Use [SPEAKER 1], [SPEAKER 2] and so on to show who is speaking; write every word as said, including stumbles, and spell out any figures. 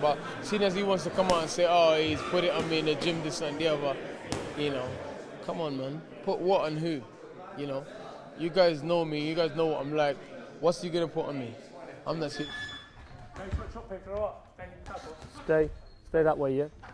[SPEAKER 1] But seeing as he wants to come out and say, oh, he's put it on me in the gym, this and the other, you know, come on, man. Put what on who? You know, you guys know me. You guys know what I'm like. What's he gonna put on me? I'm not.
[SPEAKER 2] Stay, stay that way, yeah.